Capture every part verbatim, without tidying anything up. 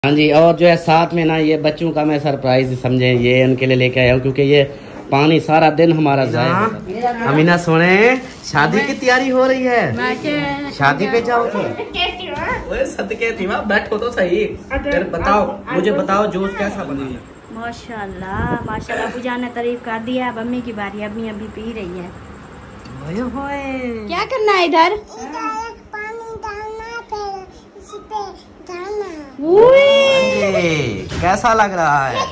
हाँ जी, और जो है साथ में ना ये बच्चों का मैं सरप्राइज समझे ये उनके लिए लेके आया हूँ, क्योंकि ये पानी सारा दिन हमारा जाया होता है। अमीना सोने शादी की तैयारी हो रही है, शादी पे जाओ तो बैठो तो सही। फिर बताओ, मुझे बताओ जूस कैसा बना है? माशाल्लाह माशाल्लाह, अबू जान ने तारीफ कर दिया। अब अम्मी की बारी, अम्मी अभी पी रही है। ओए होए, क्या करना है इधर? पानी डालना, फिर इसी पे डालना। कैसा लग रहा है?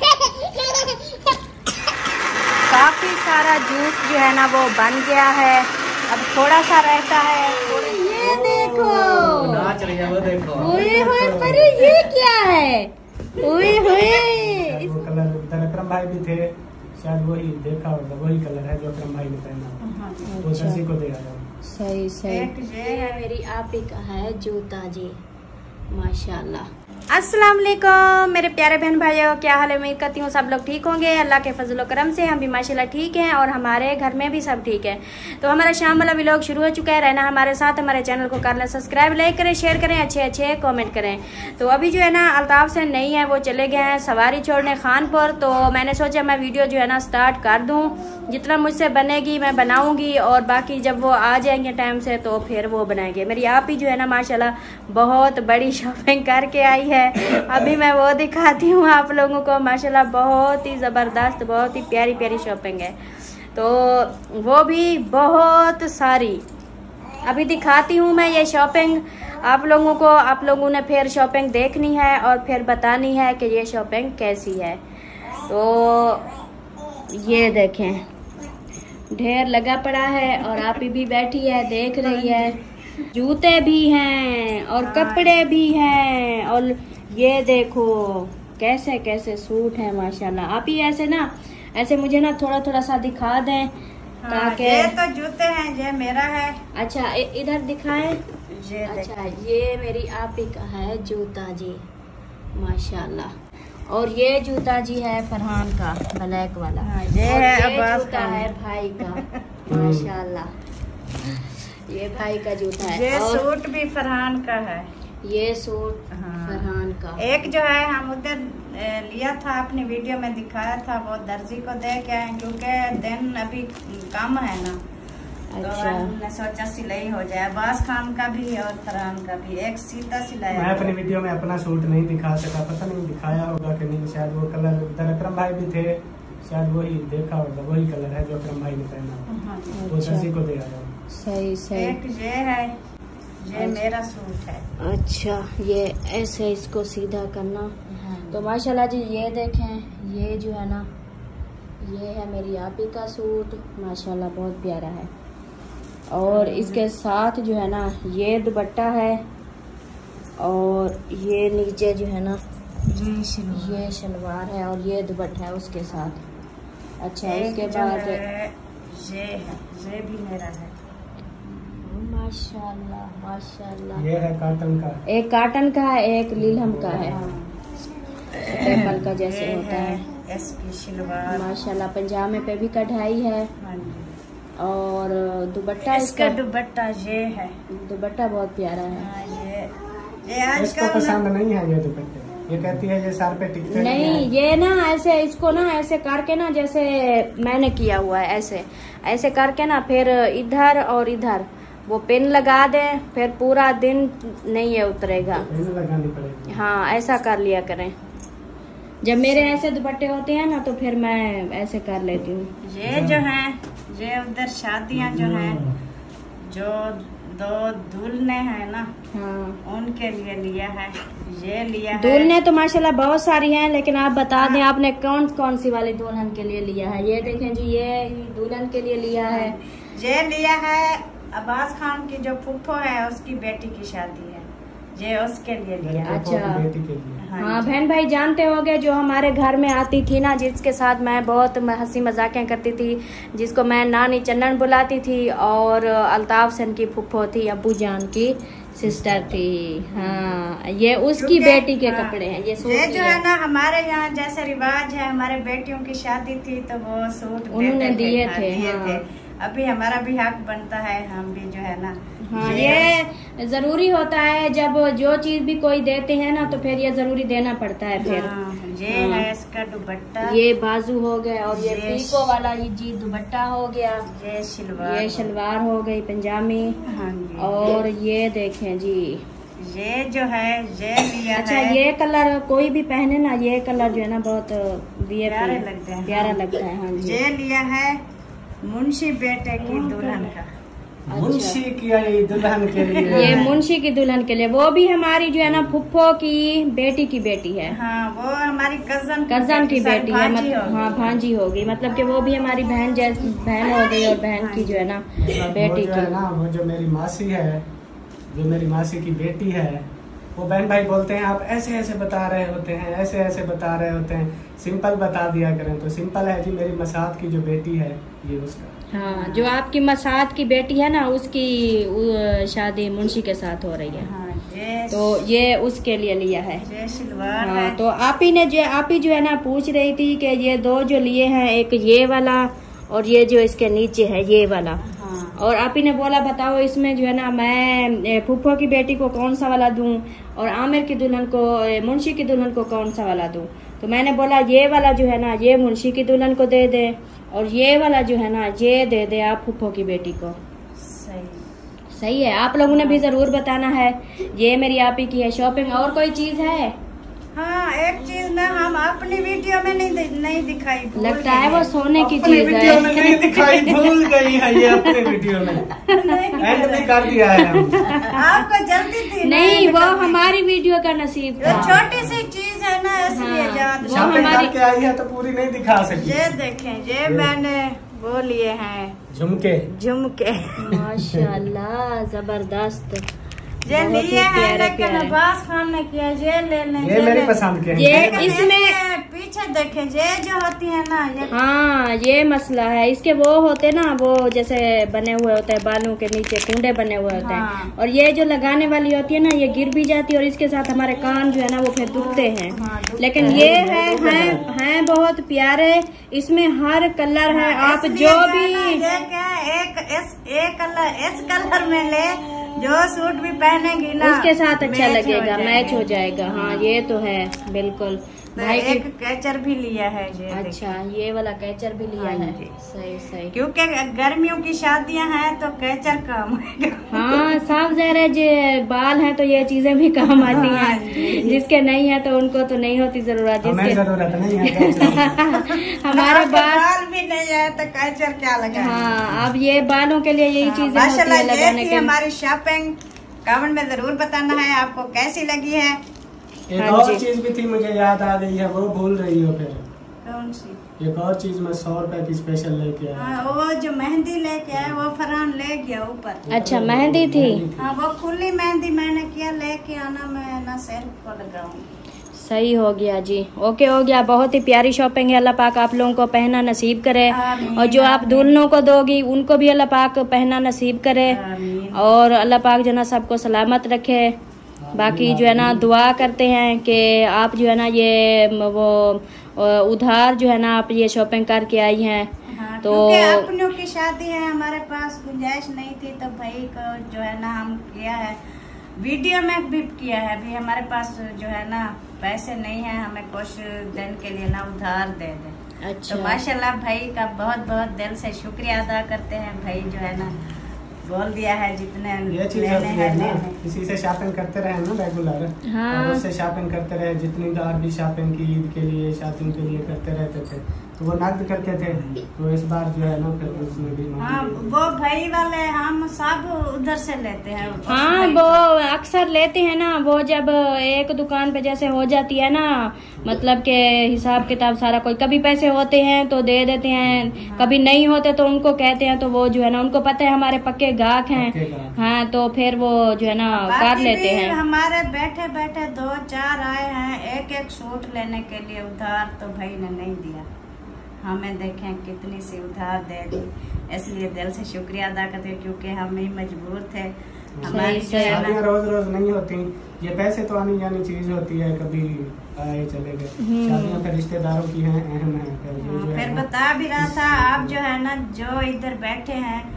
काफी सारा जूस जो है ना वो बन गया है, अब थोड़ा सा रहता है। ये देखो, नाच रही है वो, देखो। ओए होए, अरे ये क्या है? ओए होए, वो कलर उधर अकरम भाई भी थे, शायद वही देखा होगा, वही कलर है जो अकरम भाई ने पहना, वो शशि को दे आया। सही सही। ये है मेरी आपी का है जूता जी, माशाल्लाह। अस्सलाम वालेकुम मेरे प्यारे बहन भाइयों, क्या हाल है? उम्मीद करती हूँ सब लोग ठीक होंगे। अल्लाह के फजल करम से हम भी माशाल्लाह ठीक हैं और हमारे घर में भी सब ठीक है। तो हमारा शाम वाला व्लॉग शुरू हो चुका है। रहना हमारे साथ, हमारे चैनल को कर लें सब्सक्राइब, लाइक करें, शेयर करें, अच्छे अच्छे कमेंट करें। तो अभी जो है ना अल्ताफ से नहीं है, वो चले गए हैं सवारी छोड़ने खानपुर। तो मैंने सोचा मैं वीडियो जो है ना स्टार्ट कर दूँ, जितना मुझसे बनेगी मैं बनाऊँगी, और बाकी जब वो आ जाएंगे टाइम से तो फिर वो बनाएंगे। मेरी आप ही जो है ना माशाल्लाह बहुत बड़ी शॉपिंग करके आई है, अभी मैं वो दिखाती हूँ आप लोगों को। माशाल्लाह बहुत ही ज़बरदस्त, बहुत ही प्यारी प्यारी शॉपिंग है, तो वो भी बहुत सारी अभी दिखाती हूँ मैं ये शॉपिंग आप लोगों को। आप लोगों ने फिर शॉपिंग देखनी है और फिर बतानी है कि ये शॉपिंग कैसी है। तो ये देखें, ढेर लगा पड़ा है और आप भी बैठी है देख रही है। जूते भी हैं और कपड़े भी हैं, और ये देखो कैसे कैसे सूट है माशाल्लाह। आप ही ऐसे ना ऐसे मुझे ना थोड़ा थोड़ा सा दिखा दें ताकि। ये तो जूते हैं, ये मेरा है। अच्छा इधर दिखाएं। ये अच्छा ये मेरी आप ही का है जूता जी, माशाल्लाह। और ये जूता जी है फरहान का, ब्लैक वाला। हाँ, ये और है ये अब्बास जूता का। है भाई का, माशाल्लाह। ये भाई का जूता है। ये और सूट भी फरहान का है। ये सूट हाँ। फरहान का। एक जो है हम उधर लिया था, अपनी वीडियो में दिखाया था, वो दर्जी को दे के आए, क्योंकि दिन अभी कम है ना। अच्छा। तो हमने सोचा सिलाई हो जाए। अब्बास खान का भी और फरहान का भी एक सीधा सिलाया। मैं अपनी वीडियो में अपना सूट नहीं दिखा सका, पता नहीं दिखाया होगा कि नहीं, शायद वो कलर उधर अकरम भाई भी थे, शायद वही देखा होगा, वही कलर है जो अकरम भाई ने पहना, वो शशि को दे आया। सही सही। एक ये है, ये मेरा सूट है। अच्छा ये ऐसे इसको सीधा करना। तो माशाल्लाह जी ये देखें, ये जो है ना ये है मेरी आपी का सूट, माशाल्लाह बहुत प्यारा है। और इसके साथ जो है ना ये दुपट्टा है, और ये नीचे जो है ना ये शलवार ये शलवार है, और ये दुपट्टा है उसके साथ। अच्छा उसके जो बाद है, ये है, ये भी मेरा है। माशाल्लाह माशाल्लाह। ये है कॉटन का, एक कॉटन का है, एक लीलम का है, पेपल का जैसे ये होता है। इसकी शलवार माशाल्लाह पंजामे पे भी कढ़ाई है, हाँ जी। और दुपट्टा इसका इसका दुपट्टा ये है। दुपट्टा बहुत प्यारा है। हाँ, ये ये इसको आजकल पसंद नहीं है ये दुपट्टे, ये कहती है ये सर पे टिकते नहीं है। ये ना ऐसे इसको ना ऐसे करके ना, जैसे मैंने किया हुआ है, ऐसे ऐसे करके ना फिर इधर और इधर वो पिन लगा दें, फिर पूरा दिन नहीं ये उतरेगा। पिन लगानी पड़ेगी। हाँ ऐसा कर लिया करें। जब मेरे ऐसे दुपट्टे होते हैं ना तो फिर मैं ऐसे कर लेती हूँ। ये जो है, ये उधर शादियां जो हैं, जो दो दुल्हने हैं ना, हाँ उनके लिए लिया है। ये लिया है। दुल्हने तो माशाल्लाह बहुत सारी हैं, लेकिन आप बता दें आपने कौन कौन सी वाली दुल्हन के लिए लिया है। ये देखें जी, ये दुल्हन के लिए लिया है। ये लिया है अब्बास खान की जो फुफ्फो है, उसकी बेटी की शादी है, ये उसके लिए लिया है। अच्छा। बेटी के लिए। हाँ बहन भाई जानते होंगे, जो हमारे घर में आती थी ना, जिसके साथ मैं बहुत हंसी मजाकें करती थी, जिसको मैं नानी चन्नन बुलाती थी, और अल्ताफ सन की फुफ्फो थी, अब्बू जान की सिस्टर थी। हाँ ये उसकी बेटी के हाँ, कपड़े हैं। ये सूट ये जो है ना हमारे यहाँ जैसे रिवाज है, हमारे बेटियों की शादी थी तो वो सूट उन्होंने दिए थे, दिए हाँ। थे। अभी हमारा भी हक बनता है, हम भी जो है ना हाँ, ये जरूरी होता है, जब जो चीज भी कोई देते हैं ना तो फिर ये जरूरी देना पड़ता है फिर। हाँ, ये हाँ। है इसका दुपट्टा, ये बाजू हो गया और ये ये पीको वाला ये जी दुपट्टा हो गया, ये शलवार, ये शलवार हो गई पंजाबी। हाँ जी। और ये देखें जी, ये जो है ये लिया अच्छा है, ये कलर कोई भी पहने ना, ये कलर जो है ना बहुत प्यारे लगते हैं, प्यारा लगता है। हाँ जी, ये लिया है मुंशी बेटे की दुल्हन का, मुंशी की आई दुल्हन के लिए। ये मुंशी की दुल्हन के लिए, वो भी हमारी जो है ना फुफ्फो की बेटी की बेटी है। हाँ वो हमारी कजन कजन की बेटी है, भांजी मतलब होगी। हाँ भांजी होगी, मतलब कि वो भी हमारी बहन जैसी बहन हो गई और बहन की जो है ना वो बेटी जो है की। ना, वो जो मेरी मासी है, जो मेरी मासी की बेटी है, वो बहन भाई बोलते हैं आप ऐसे ऐसे बता रहे होते हैं, ऐसे ऐसे बता रहे होते हैं, सिंपल बता दिया करें। तो सिंपल है जी, मेरी मसाद की जो बेटी है ये उसका। हाँ, जो आपकी मसाद की बेटी है ना उसकी उ, शादी मुंशी के साथ हो रही है। हाँ, ये तो ये उसके लिए लिया है। ये शलवार हाँ, है। तो आप ही ने जो आप ही जो है ना पूछ रही थी कि ये दो जो लिए हैं, एक ये वाला और ये जो इसके नीचे है ये वाला। हाँ, और आप ही ने बोला बताओ इसमें जो है ना मैं फूफो की बेटी को कौन सा वाला दूं और आमिर की दुल्हन को, मुंशी की दुल्हन को कौन सा वाला दूं। तो मैंने बोला ये वाला जो है ना ये मुंशी की दुल्हन को दे दे और ये वाला जो है ना ये दे दे आप फूफो की बेटी को। सही। सही है, आप लोगों ने भी जरूर बताना है। ये मेरी आप ही की है शॉपिंग। और कोई चीज है? हाँ, एक चीज ना हम अपनी वीडियो में नहीं दि- नहीं दिखाई, भूल लगता है गई वो सोने की अपनी चीज वीडियो में है। नहीं दिखाई, भूल गई है ये अपने वीडियो में। नहीं, एंड में कर दिया है हम। आपको जल्दी थी ना, नहीं, वो करने की। हमारी वीडियो का नसीब वो था। छोटी सी चीज है ना इसलिए हाँ, याद। वो शॉपिंग हमारी- करके आई है तो पूरी नहीं दिखा सकी। ये देखें, ये मैंने वो लिए हैं झुमके। झुमके, माशाल्लाह जबरदस्त। ये बहुत ही लिए हैं, प्यारे लेकिन प्यारे। अब्बास खान ने किया ये ले लें, ये मेरी ले- पसंद के हैं। ये लेकिन इसमें इसके पीछे देखें, ये जो होती है ना ये हाँ ये मसला है, इसके वो होते ना वो जैसे बने हुए होते हैं बालों के नीचे कुंडे बने हुए होते हैं। हाँ। और ये जो लगाने वाली होती है ना ये गिर भी जाती है और इसके साथ हमारे कान जो है ना वो फिर दुखते हैं। हाँ, दुखते लेकिन हैं। ये है हैं हैं बहुत प्यारे, इसमें हर कलर है, आप इसलिए जो है भी ना, ये क्या है, एक इस एक कलर इस कलर में ले, जो सूट भी पहनेगी ना उसके साथ अच्छा मैच हो लगेगा, मैच हो जाएगा। जाएगा। हाँ ये तो है बिल्कुल। तो भाई एक की कैचर भी लिया है ये देखिए। अच्छा ये वाला कैचर भी लिया हाँ है। जी। सही सही। क्योंकि गर्मियों की शादियां हैं तो कैचर काम आएगा। हाँ साफ ज़ाहिर है, जो बाल हैं तो ये चीजें भी काम आती हाँ हैं, जिसके नहीं है तो उनको तो नहीं होती जरूरत। हमें जिसके जरूरत नहीं है। हमारे आपके बाल, बाल भी नहीं है तो कैचर क्या लगा। हाँ अब ये बालों के लिए यही चीजें होती माशाल्लाह, है ये लगाने थी के। हमारी शॉपिंग। कमेंट में जरूर बताना है आपको कैसी लगी है। एक हाँ और जी। चीज भी थी मुझे याद आ गई है, वो भूल रही हो फिर। कौन सी? एक और चीज मैं सौ रुपए की स्पेशल लेके आया। हाँ, वो जो मेहंदी लेके आए वो फरहान ले गया ऊपर। अच्छा मेहंदी थी। हाँ, वो खुली मेहंदी मैंने किया, लेके आना मैं ना सेल्फ को लगाऊं। सही हो गया जी, ओके हो गया। बहुत ही प्यारी शॉपिंग है, अल्लाह पाक आप लोगों को पहना नसीब करे। आमीन, और जो आप आमीन। दुल्हनों को दोगी उनको भी अल्लाह पाक पहना नसीब करे। आमीन। और अल्लाह पाक जो है ना सबको सलामत रखे। बाकी जो है ना दुआ करते हैं कि आप जो है ना ये म, वो अ, उधार जो है ना आप ये शॉपिंग करके आई हैं। हाँ, तो क्योंकि अपनों की शादी है, हमारे पास गुंजाइश नहीं थी तो भाई को जो है ना हम किया है, वीडियो में भी किया है। अभी हमारे पास जो है ना पैसे नहीं है, हमें कुछ दिन के लिए ना उधार दे दे। अच्छा तो माशाल्लाह भाई का बहुत बहुत दिल से शुक्रिया अदा करते हैं। भाई जो है ना बोल दिया है जितने ये चीज लेने होती हैं है ना, लेने। किसी से शॉपिंग करते रहे ना रेगुलर, हाँ। और उससे शॉपिंग करते रहे, जितनी बार भी शॉपिंग की ईद के लिए शॉपिंग के लिए करते रहते थे तो वो नकद करते थे। तो इस बार जो है ना फिर उसमें भी मांग हाँ, ली। वो भाई वाले हम सब उधर से लेते हैं। उस हाँ भाई वो को। अक्सर लेते हैं ना, वो जब एक दुकान पे जैसे हो जाती है ना, मतलब के हिसाब किताब सारा कोई, कभी पैसे होते हैं तो दे देते हैं, कभी नहीं होते तो उनको कहते हैं, तो वो जो है ना उनको पता है हमारे पक्के गाहक हैं। पक्के गाहक। हाँ तो फिर वो जो है ना कर बाकी लेते भी हैं। हमारे बैठे बैठे दो चार आए हैं एक एक सूट लेने के लिए उधार, तो भाई ने नहीं दिया। हमें देखें कितनी सी उधार दे दी, इसलिए दिल से शुक्रिया अदा करते हैं, क्योंकि हम ही मजबूर थे। हमारी जो है शादियाँ ना रोज रोज नहीं होती, ये पैसे तो आनी जानी चीज होती है, कभी आए चले गए। शादियाँ फिर रिश्तेदारों की हैं, अहम है। फिर ये हाँ, जो है फिर ना, बता भी रहा था आप जो है ना जो इधर बैठे हैं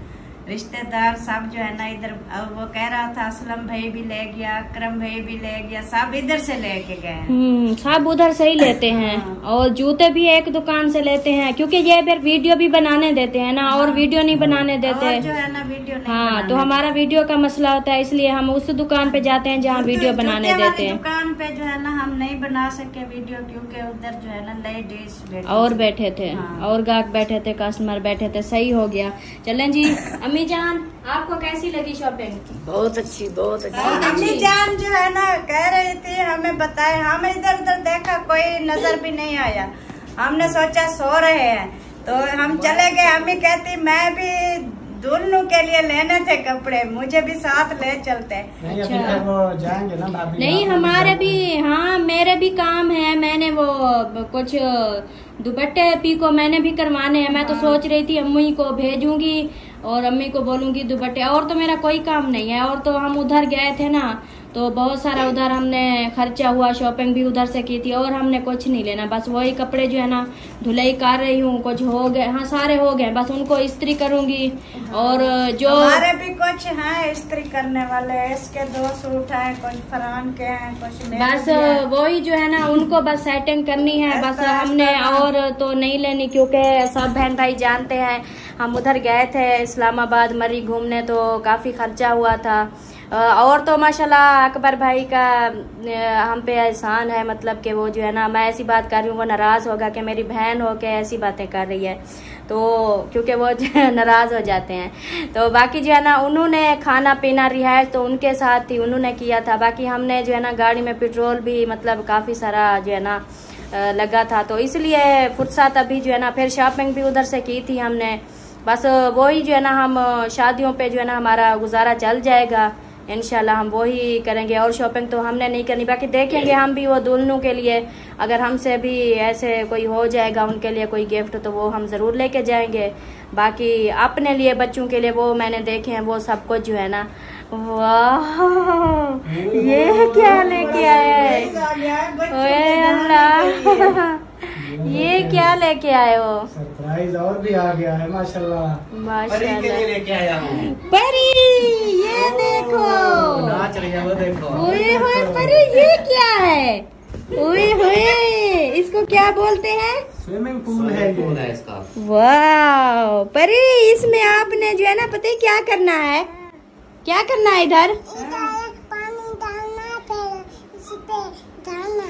रिश्तेदार सब जो है ना इधर, वो कह रहा था असलम भाई भी ले गया, अकरम भाई भी ले गया, सब इधर से लेके गए। हम्म, सब उधर से ही लेते हैं। और जूते भी एक दुकान से लेते हैं, क्योंकि ये फिर वीडियो भी बनाने देते हैं ना, और वीडियो नहीं बनाने देते और जो है ना वीडियो नहीं हाँ, तो हमारा वीडियो का मसला होता है, इसलिए हम उस दुकान पे जाते हैं जहाँ वीडियो बनाने देते हैं। दुकान पे जो है ना हम नहीं बना सके वीडियो, क्योंकि उधर जो है ना लेडीज और बैठे थे। हाँ। और गाहक बैठे थे, कस्टमर बैठे थे, सही हो गया। चलें जी। अम्मी जान, आपको कैसी लगी शॉपिंग? बहुत अच्छी, बहुत अच्छी। अम्मी जान जो है ना कह रही थी हमें बताए, हम इधर उधर देखा कोई नजर भी नहीं आया, हमने सोचा सो रहे हैं तो हम चले गए। अम्मी कहती मैं भी दुल्हनों के लिए लेने थे कपड़े, मुझे भी साथ ले चलते। नहीं, अभी तक वो जाएंगे ना भाभी। नहीं, हमारे भी, हाँ मेरे भी काम है, मैंने वो कुछ दुपट्टे पीको मैंने भी करवाने हैं। मैं तो सोच रही थी अम्मी को भेजूंगी और अम्मी को बोलूंगी दुपट्टे, और तो मेरा कोई काम नहीं है। और तो हम उधर गए थे ना, तो बहुत सारा उधर हमने खर्चा हुआ, शॉपिंग भी उधर से की थी, और हमने कुछ नहीं लेना, बस वही कपड़े जो है ना धुलाई कर रही हूँ, कुछ हो गए, हाँ सारे हो गए, बस उनको इस्त्री करूंगी। और जो हमारे भी कुछ हैं इस्त्री करने वाले, इसके दो सूट हैं, कुछ फरान के हैं, कुछ बस वही जो है ना उनको बस सेटिंग करनी है, बस हमने और तो नहीं लेनी, क्योंकि सब बहन भाई जानते हैं हम उधर गए थे इस्लामाबाद मरी घूमने, तो काफी खर्चा हुआ था। और तो माशाल्लाह अकबर भाई का हम पे एहसान है, मतलब कि वो जो है ना, मैं ऐसी बात कर रही हूँ वो नाराज होगा कि मेरी बहन हो के ऐसी बातें कर रही है, तो क्योंकि वो नाराज हो जाते हैं। तो बाकी जो है ना उन्होंने खाना पीना रिहाइश तो उनके साथ ही उन्होंने किया था, बाकी हमने जो है ना गाड़ी में पेट्रोल भी मतलब काफी सारा जो है ना लगा था, तो इसलिए फुर्सत अभी जो है ना, फिर शॉपिंग भी उधर से की थी हमने, बस वही जो है ना हम शादियों पे जो है ना हमारा गुजारा चल जाएगा इंशाल्लाह, हम वही करेंगे। और शॉपिंग तो हमने नहीं करनी, बाकी देखेंगे हम भी वो दुल्हनों के लिए, अगर हमसे भी ऐसे कोई हो जाएगा उनके लिए कोई गिफ्ट तो वो हम जरूर लेके जाएंगे। बाकी अपने लिए बच्चों के लिए वो मैंने देखे हैं वो सब कुछ जो है ना। वाह, ये क्या लेके आया है? ओए अल्लाह, ये क्या लेके आए हो? सरप्राइज और भी आ गया है माशाल्लाह। माशाल्लाह लेके आया हूँ परी, ये देखो नाच रही है वो, देखो। ओए होए परी, ये क्या है? ओए होए, इसको क्या बोलते हैं? स्विमिंग पूल है पूल है इसका। वाह परी, इसमें आपने जो है ना पता है क्या करना है? क्या करना है इधर? इधर पानी डालना, फिर इस पे डालना।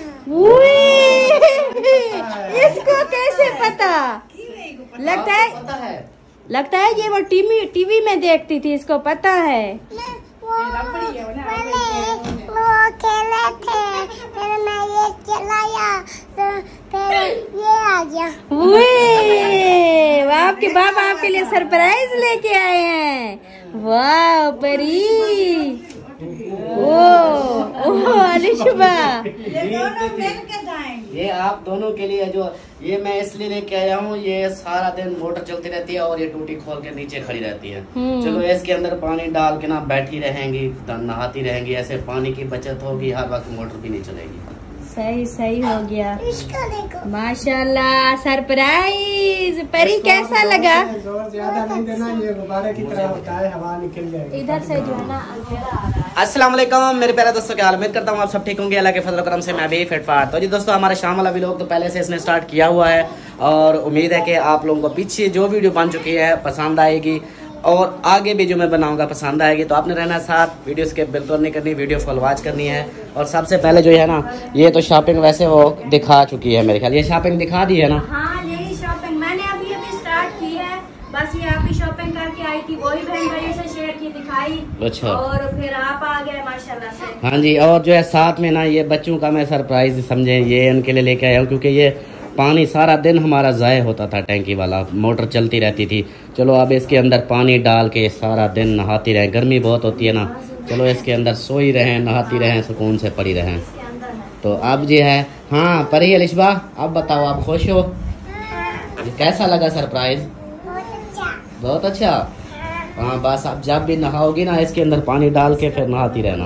इसको कैसे पता? लगता है पता है लगता है ये वो टीवी टीवी में देखती थी, इसको पता है। वो पहले वो खेले थे, फिर मैं ये चलाया, तो फिर ये आ गया। वो आपके बाबा आपके लिए सरप्राइज लेके आए हैं। वाह परी, ओ ओ अलिशबा, ये आप दोनों के लिए, जो ये मैं इसलिए लेके आया हूँ, ये सारा दिन मोटर चलती रहती है और ये टूटी खोल के नीचे खड़ी रहती है। चलो इसके अंदर पानी डाल के ना बैठी रहेंगी, नहाती रहेंगी, ऐसे पानी की बचत होगी, हर वक्त मोटर भी नहीं चलेगी। सही सही हो गया। इसको देखो, माशाल्लाह, सरप्राइज। परी कैसा लगा? जोर ज्यादा नहीं देना, ये गुब्बारे की तरह होता है, हवा निकल जाएगी। इधर से जो है ना अंधेरा आ रहा है। अस्सलाम वालेकुम मेरे प्यारे दोस्तों, क्या हाल? उम्मीद करता हूँ आप सब ठीक होंगे, अल्लाह के फजल करम से मैं भी फिट फाट। तो जी दोस्तों, हमारा शाम वाला व्लॉग तो पहले से इसने स्टार्ट किया हुआ है और उम्मीद है कि आप लोगों को पीछे जो वीडियो बन चुकी है पसंद आएगी और आगे भी जो मैं बनाऊंगा पसंद आएगी। तो आपने रहना साथ, वीडियो स्किप बिल्कुल नहीं करनी, वीडियो फुल वॉच करनी है। और सबसे पहले जो है ना, ये तो शॉपिंग वैसे वो दिखा चुकी है मेरे ख्याल, ये शॉपिंग दिखा दी है ना। हाँ, यही शॉपिंग मैंने अभी अभी स्टार्ट की है, बस ये अभी शॉपिंग करके आई थी, वही बहन भाई से शेयर की, दिखाई। अच्छा। और फिर आप आ गए माशाल्लाह से। हाँ जी, और जो है साथ में ना ये बच्चों का मैं सरप्राइज समझे ये उनके लिए लेके आया हूँ, क्योंकि ये पानी सारा दिन हमारा ज़ाय होता था, टैंकी वाला मोटर चलती रहती थी। चलो अब इसके अंदर पानी डाल के सारा दिन नहाती रहें, गर्मी बहुत होती है ना, चलो इसके अंदर सोई रहें, नहाती रहें, सुकून से पड़ी रहें। तो अब जी है, हाँ परी अलिशबा, अब बताओ आप खुश हो? कैसा लगा सरप्राइज? बहुत अच्छा। बहुत अच्छा। हाँ बस अब जब भी नहाओगी ना, इसके अंदर पानी डाल के फिर नहाती रहना।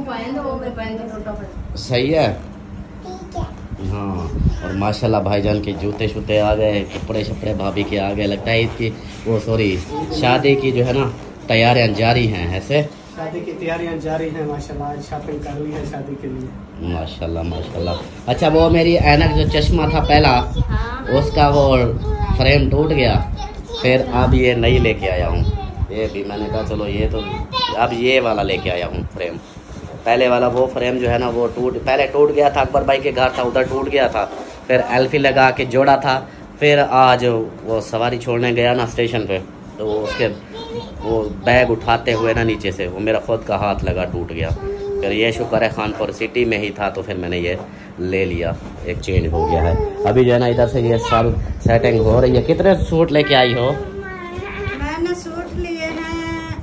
सही है। ठीक है। हाँ, और माशाल्लाह भाईजान के जूते शूते आ गए, कपड़े शपड़े भाभी के आ गए, लगता है इसकी वो सॉरी शादी की जो है ना तैयारियां जारी हैं ऐसे। शादी की तैयारियां जारी हैं माशाल्लाह। आज शॉपिंग कर ली है शादी के लिए। माशाल्लाह माशाल्लाह। अच्छा वो मेरी ऐनक जो चश्मा था पहला, उसका वो फ्रेम टूट गया, फिर अब ये नई लेके आया हूँ। ये भी मैंने कहा चलो ये तो अब ये वाला लेके आया हूँ फ्रेम। पहले वाला वो फ्रेम जो है ना वो टूट पहले टूट गया था, अकबर भाई के घर था उधर टूट गया था, फिर एल्फी लगा के जोड़ा था। फिर आज वो सवारी छोड़ने गया ना स्टेशन पे, तो उसके वो बैग उठाते हुए ना नीचे से वो मेरा खुद का हाथ लगा, टूट गया। फिर ये शुक्र है खानपुर सिटी में ही था, तो फिर मैंने ये ले लिया, एक चेंज हो गया है। अभी जो है ना इधर से ये सब सेटिंग हो रही है। कितने सूट लेके आई हो? मैंने सूट लिए हैं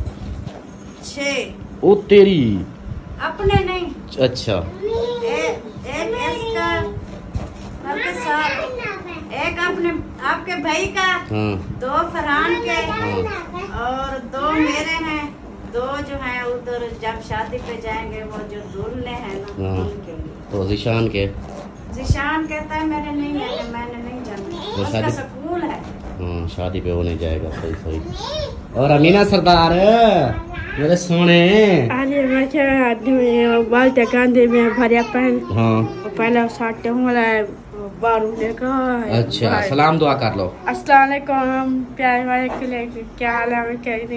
छः। ओ तेरी, अपने नहीं। अच्छा ए, एक इसका आपके साथ, एक अपने आपके भाई का, हाँ दो फरहान के हाँ। और दो मेरे हैं। दो जो हैं उधर जब शादी पे जाएंगे वो जो दूल्हे हैं ना हाँ। उनके लिए। तो जिशान के जिशान कहता है मैंने नहीं मैंने मैंने नहीं जाना, उसका शादी- स्कूल है। हाँ शादी पे वो नहीं जाएगा। सही सही। और अमीना सरदार मेरे सोने, अरे मैं क्या बाल टकाने में भरिया पहन हाँ पहले साटे वाला बारू देखा। अच्छा सलाम दुआ कर लो। अस्सलाम वालेकुम प्यारे वाले के लिए क्या हाल है? मैं क्या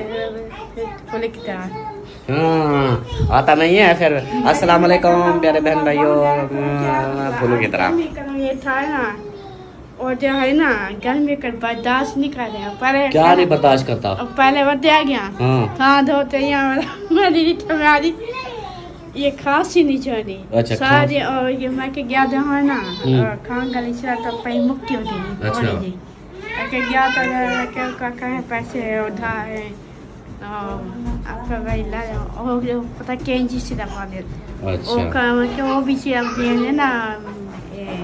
बोले क्या हाँ आता नहीं है फिर। अस्सलाम वालेकुम प्यारे बहन भाइयों, फूलों की तरह। ये था ना और जो है ना गर्मी का बर्दाश्त नहीं कर रहे पहले। क्या नहीं बर्दाश्त करता? पहले बता गया हाँ हाँ धोते मेरी मेरी ये खांसी नहीं छोड़ी। अच्छा, सारी और ये मैं के गया था है ना हम्म। और खान गली से तो पे मुक्ति होती है। अच्छा। और जी के गया था के का कहे पैसे उधार है और आपका भाई ला और जो पता केंजी से दबा देते। वो अच्छा काम के वो भी से अब देने ना ए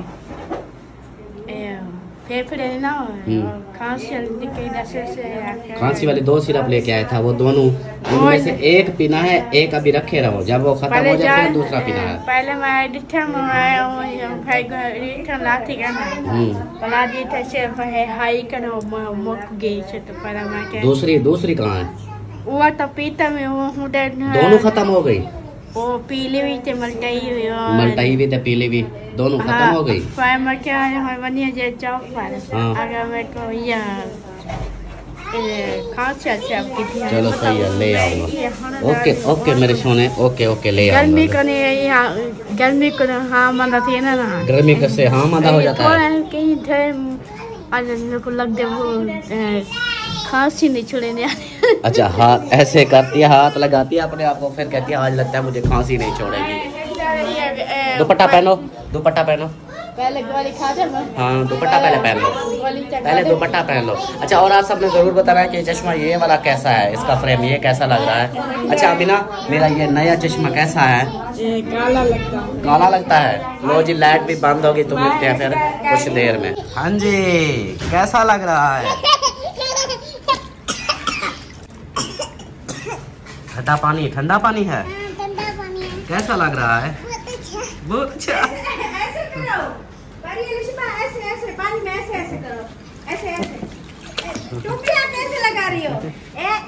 ए फेफड़े ना हम्म। और खांसी निकल दसे से खांसी वाले दो सिरप लेके आया था, वो दोनों उनमें से एक पीना है, एक अभी रखे रहो, जब वो खत्म हो जाए फिर दूसरा पीना है। पहले मैं डिठा में मैं भाई डिठा लाती का ना हम्म। बना दी थे से भाई हाई का ना मुक गई से तो पहले मैं के दूसरी दूसरी कहाँ है? वो तो पीता में वो हुडे दोनों खत्म हो गई? वो पीली हुई थे मलटाई हुई और मल्टाई भी थे पीली भी, दोनों खत्म हो गई। फिर मैं क्या है बनिया जे चौक पर हाँ। अगर मेरे को ये खांसी अच्छी आपकी थी। चलो सही है, ले आऊंगा। ओके ओके मेरे सोने, ओके ओके ले गर्मी को आऊंगा। नहीं यहाँ गर्मी को हाँ मंदा थी ना ना गर्मी कैसे हाँ मादा हो जाता है। कहीं थे मेरे को लग दे वो खांसी नहीं छोड़े नहीं। अच्छा हाथ ऐसे करती है, हाथ लगाती है अपने आप को, फिर कहती है आज लगता है मुझे खांसी नहीं छोड़ेगी। दुपट्टा पहनो, दुपट्टा पहनो। पहले गोली खा दे मैं। हाँ दुपट्टा पहले पहन लो, गोली चखा पहले दे। दुपट्टा पहन लो। अच्छा और आप सबने जरूर बताना है कि चश्मा ये वाला कैसा है, इसका फ्रेम ये कैसा लग रहा है। अच्छा अभी ना मेरा ये नया चश्मा कैसा है? ये काला लगता है। काला लगता है। लो जी लाइट भी बंद होगी तो मिलते हैं फिर कुछ देर में। हाँ जी कैसा लग रहा है? ठंडा पानी, ठंडा पानी है। ठंडा पानी है। कैसा लग रहा है? बहुत अच्छा। बहुत अच्छा। ऐसे करो ऐसे ऐसे पानी में ऐसे ऐसे करो, ऐसे ऐसे। टोपी आप कैसे लगा रही हो? ए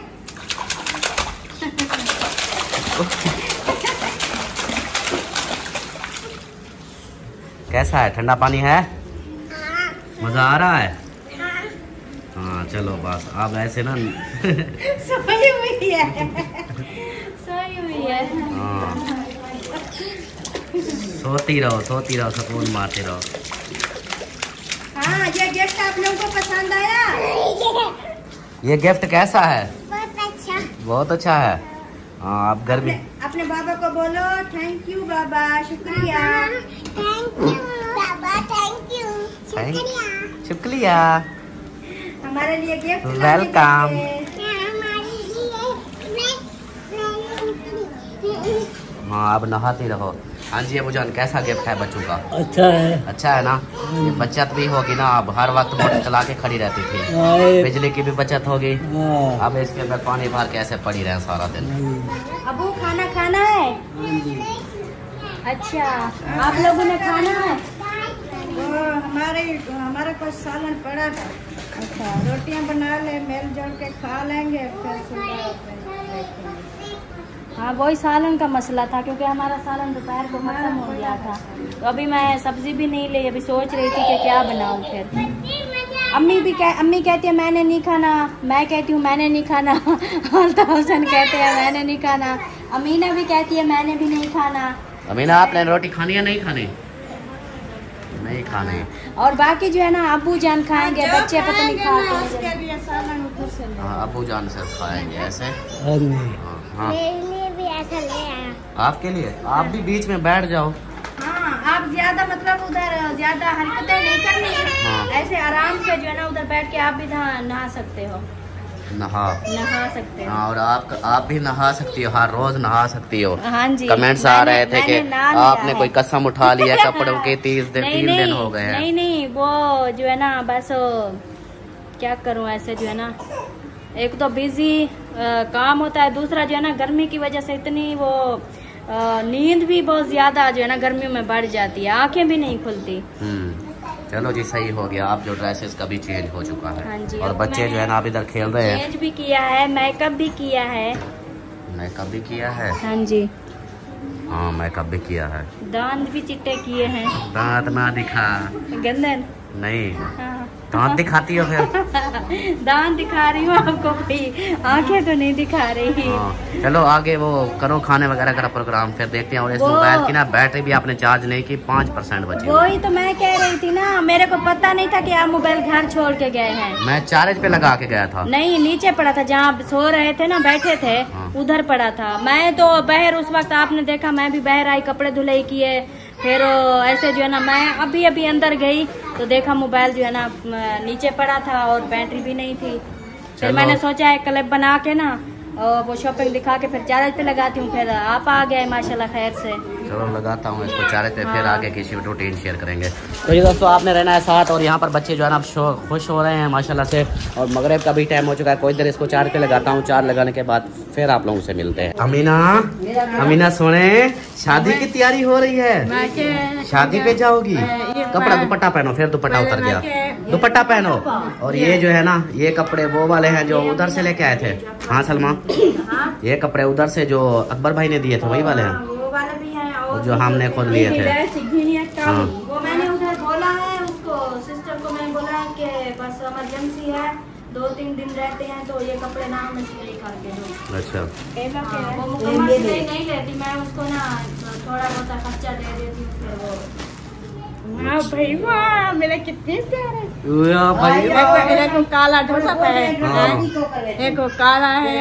कैसा है? ठंडा पानी है? मजा आ रहा है? हाँ चलो बस अब ऐसे ना सोई हुई है, सोई हुई है। हाँ सोती रहो सोती रहो, सुकून मारते रहो। हाँ ये गिफ्ट आप लोगों को पसंद आया? ये गिफ्ट कैसा है? बहुत अच्छा। बहुत अच्छा है। हाँ आप घर भी अपने, अपने बाबा को बोलो थैंक यू बाबा, शुक्रिया। थैंक यू बाबा, थैंक यू, शुक्रिया। शुक्रिया। हमारे लिए गिफ्ट वेलकम। हमारे लिए मैं हाँ अब नहाती रहो। हाँ जी अबू जान कैसा गिफ्ट है बच्चों का? अच्छा है। अच्छा है ना? ये बचत भी होगी ना, अब हर वक्त मोटर चला के खड़ी रहती थी, बिजली की भी बचत होगी। अब इसके अंदर पानी भर के ऐसे पड़ी रहे सारा दिन। अबू खाना खाना है? अच्छा आप लोगों ने खाना है? वो हमारे हमारा कुछ सालन पड़ा था, अच्छा रोटियां बना ले, मिलजुल के खा लेंगे फिर सुबह। हाँ वही सालन का मसला था क्योंकि हमारा सालन दोपहर को खत्म हो गया था, तो अभी मैं सब्जी भी नहीं ली, अभी सोच रही थी कि क्या बनाऊं। फिर अम्मी भी कह अम्मी कहती है मैंने नहीं खाना, मैं कहती हूँ मैंने नहीं खाना, अल्ताफ हुसैन कहते हैं मैंने नहीं खाना, अमीना भी कहती है मैंने भी नहीं खाना। अमीना आपने रोटी खानी है नहीं खानी? नहीं खाने। और बाकी जो है ना अबू जान खाएंगे, बच्चे पता नहीं खाते। हाँ अबू जान से खाएंगे ऐसे। हाँ मेरे लिए भी ऐसा ले आया। आपके लिए? आप भी बीच में बैठ जाओ। हाँ आप ज्यादा मतलब उधर ज्यादा हरकतें नहीं करनी है। हाँ। ऐसे आराम से जो है ना उधर बैठ के आप भी नहा सकते हो, नहा नहा सकते हो। हाँ, और आप आप भी नहा सकती हो, हर रोज नहा सकती हो। हाँ जी। कमेंट्स आ रहे थे कि आपने कोई है। कसम उठा लिया कपड़ों के, तीस दिन नहीं, तीन नहीं, दिन हो गए हैं। नहीं नहीं वो जो है ना बस क्या करूँ ऐसे जो है ना, एक तो बिजी काम होता है, दूसरा जो है ना गर्मी की वजह से इतनी वो आ, नींद भी बहुत ज्यादा जो है ना गर्मियों में बढ़ जाती है, आंखें भी नहीं खुलती। हम्म चलो जी सही हो गया, आप जो ड्रेसेस का भी चेंज हो चुका है। हाँ जी, और बच्चे जो है ना आप इधर खेल रहे हैं। चेंज भी किया है, मेकअप भी किया है। मेकअप भी किया है? हाँ जी। हाँ मेकअप भी किया है। दांत भी चिट्टे किए हैं। दांत ना दिखा। गंदन नहीं हाँ। दांत दिखाती हो फिर? दांत दिखा रही हूँ आपको भाई, आंखें तो नहीं दिखा रही। हाँ चलो आगे वो करो खाने वगैरह का प्रोग्राम, फिर देखते हैं। और इस मोबाइल की ना बैटरी भी आपने चार्ज नहीं की, पाँच परसेंट बची। वही तो मैं कह रही थी ना, मेरे को पता नहीं था कि आप मोबाइल घर छोड़ के गए हैं। मैं चार्ज पे लगा के गया था। नहीं नीचे पड़ा था, जहाँ सो रहे थे ना बैठे थे हाँ। उधर पड़ा था। मैं तो बाहर उस वक्त आपने देखा, मैं भी बाहर आई, कपड़े धुलाई किए, फिर ऐसे जो है ना मैं अभी अभी अंदर गई तो देखा मोबाइल जो है ना नीचे पड़ा था और बैटरी भी नहीं थी। फिर मैंने सोचा एक क्लिप बना के ना और वो शॉपिंग दिखा के फिर चार्ज पे लगाती हूँ। फिर आप आ गए माशाल्लाह खैर से। चलो लगाता हूँ इसको चार्ज पे, फिर आगे की रूटीन शेयर करेंगे। तो ये दोस्तों आपने रहना है साथ, और यहाँ पर बच्चे जो है ना अब शो खुश हो रहे हैं माशाल्लाह से, और मगरिब का भी टाइम हो चुका है। कोई देर इसको चार्ज पे लगाता हूँ, चार्ज लगाने के बाद फिर आप लोगों से मिलते हैं। अमीना अमीना सोने शादी की तैयारी हो रही है, शादी पे जाओगी? कपड़ा दुपट्टा पहनो, फिर दुपट्टा उतर गया, दुपट्टा पहनो। और ये जो है ना ये कपड़े वो वाले हैं जो उधर से लेके आए थे। हाँ सलमा ये कपड़े उधर से जो अकबर भाई ने दिए थे वही वाले हैं, वो वाले भी हैं और जो हमने खुद लिए थे। हाँ। वो मैंने उधर बोला है उसको, सिस्टर को मैंने बोला कि बस इमरजेंसी है, दो तीन दिन रहते हैं तो ये कपड़े ना हमें सिलाई करके दो। अच्छा हाँ, वो मुकम्मल सिलाई नहीं लेती, मैं उसको ना थोड़ा बहुत खर्चा दे देती हूँ। फिर वो वाह भाई वाह, मेरे कितने प्यारे। भाई एक को काला ढोसा है, हाँ। एक को काला है।